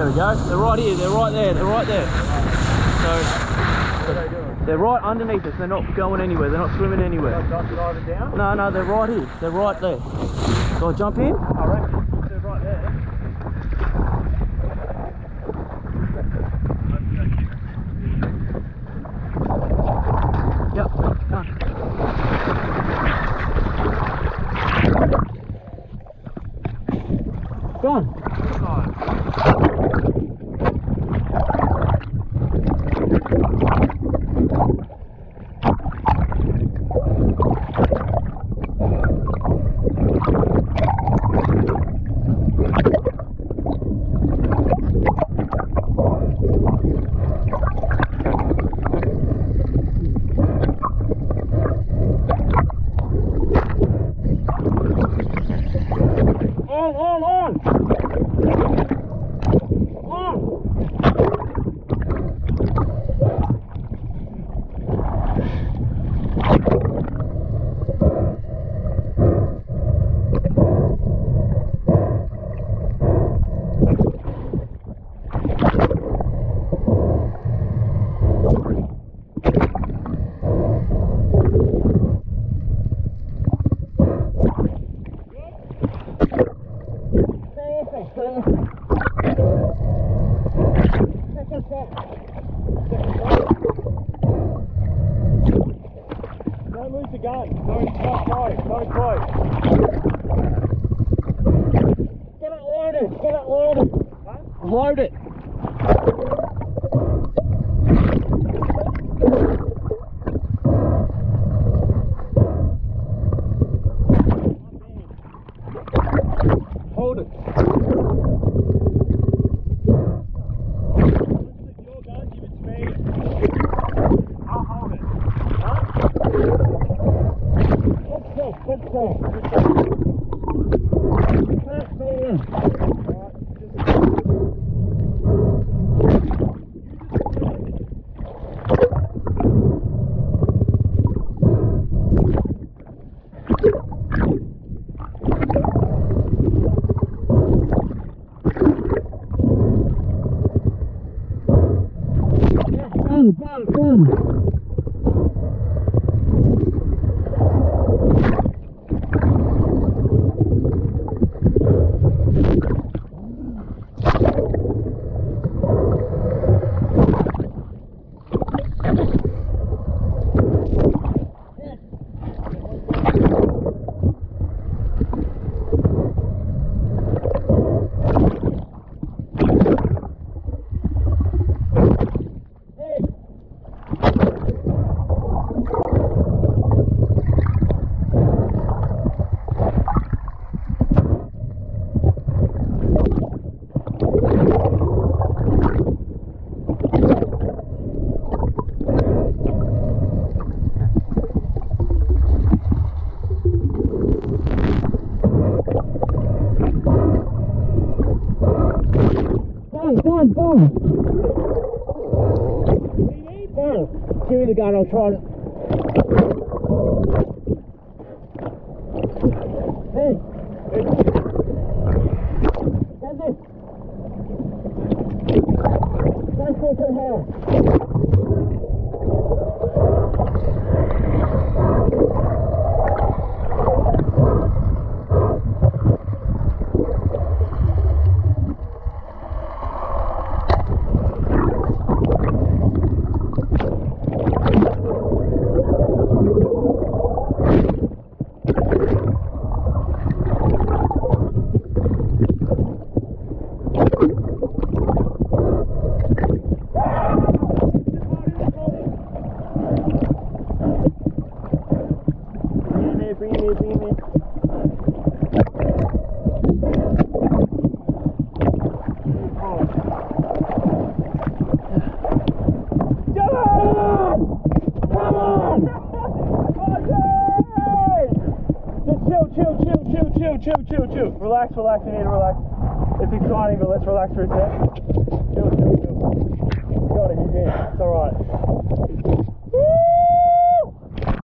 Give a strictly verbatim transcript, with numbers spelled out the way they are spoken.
we go. They're right here. They're right there. They're right there. So What are they doing? they're right underneath us. They're not going anywhere. They're not swimming anywhere. Should I dive it down? No, no, they're right here. They're right there. Do I jump in? I reckon they're right there. Yep. Done. Gone. On, on, on! On! Don't lose the gun. Don't not close. Don't close. Get it loaded. Get it loaded. Huh? Load it. Hold it. Your gun, give it to me. I'll hold it. Huh? Let's go, let's go. Let's stay in. Boom, boom, boom. Boom, boom. Boom. Give me the gun, I'll try it. Hey. That's it. That's it for her. Bring me, bring me. Come on! Come on! Just chill, chill, chill, chill, chill, chill, chill, chill. Relax, relax, you need to relax. It's exciting, but let's relax for a sec. Chill, chill, chill. You got it, he's in. It's alright.